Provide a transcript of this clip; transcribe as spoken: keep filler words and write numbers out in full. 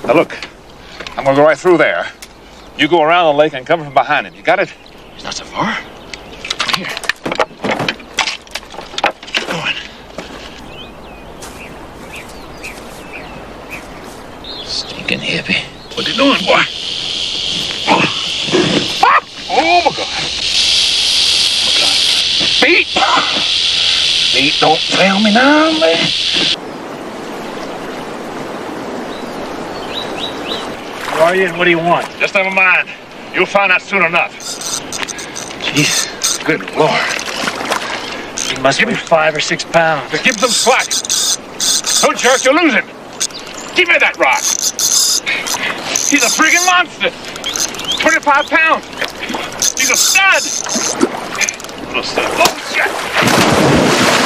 Now look, I'm gonna go right through there. You go around the lake and come from behind him. You got it? He's not so far. Here. Keep going. Stinking hippie. What you doing, boy? Oh, ah! Oh my God. Oh my God. Feet! Feet don't fail me now, man. Who are you and what do you want? Just never mind. You'll find out soon enough. Jeez, good Lord. He must be five or six pounds. Just give him some slack. Don't jerk, you'll lose him. Give me that rock. He's a friggin' monster. twenty-five pounds. He's a stud. Little stud. Oh, shit.